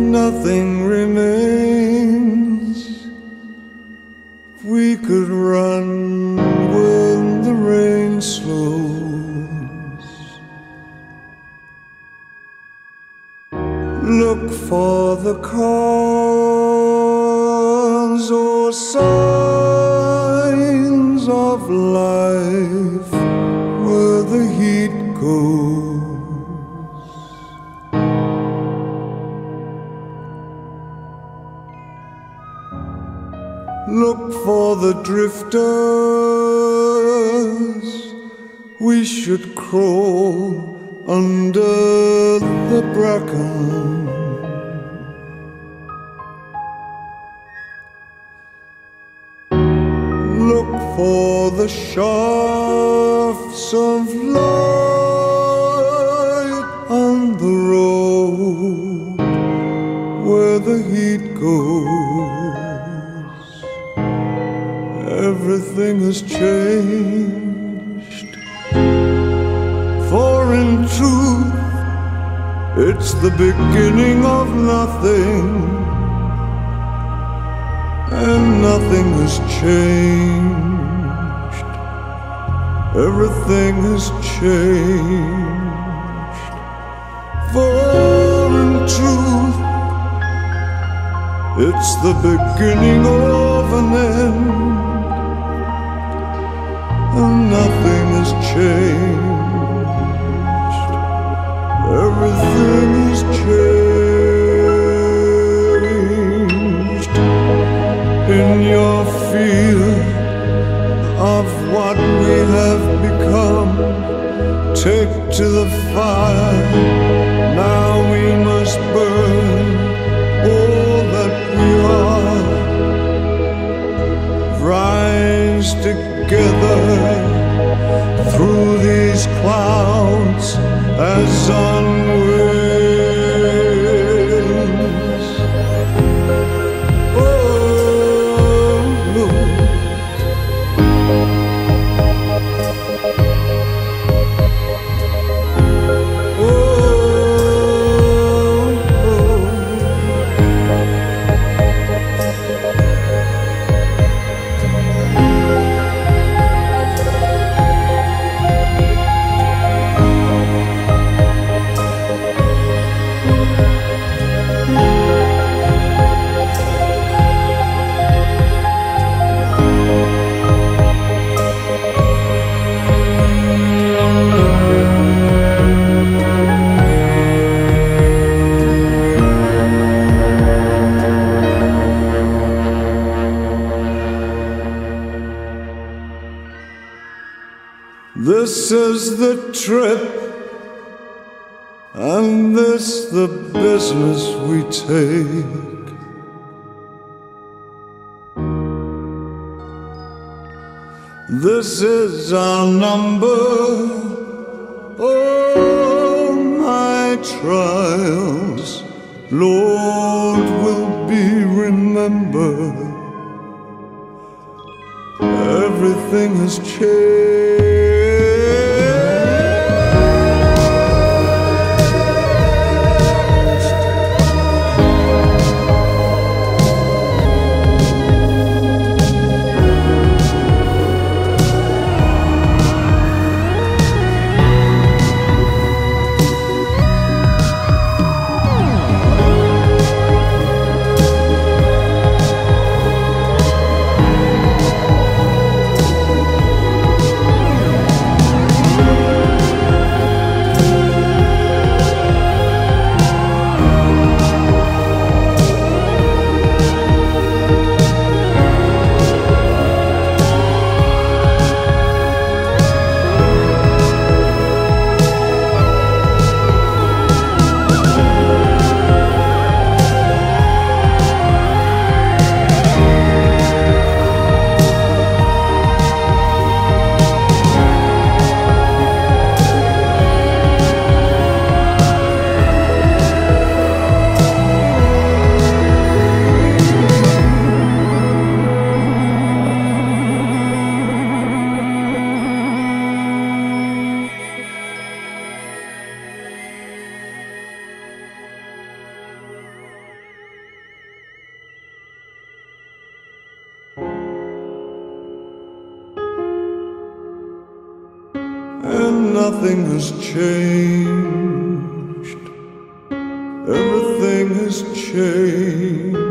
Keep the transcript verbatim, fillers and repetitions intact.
nothing remains. We could run when the rain slows. Look for the cause or signs of life where the heat goes. Look for the drifters. We should crawl under the bracken. Look for the shafts of light on the road where the heat goes. Everything has changed, for in truth it's the beginning of nothing, and nothing has changed. Everything has changed, for in truth it's the beginning of an end, and nothing has changed. Everything has changed. In your fear of what we have become, take to the fire. Now we must burn all that we are. Rise together through these clouds as on winds. Oh, Lord. Oh, this is the trip, and this the business we take. This is our number. Oh, my trials, Lord, will be remembered. Everything has changed. and nothing has changed. Everything has changed.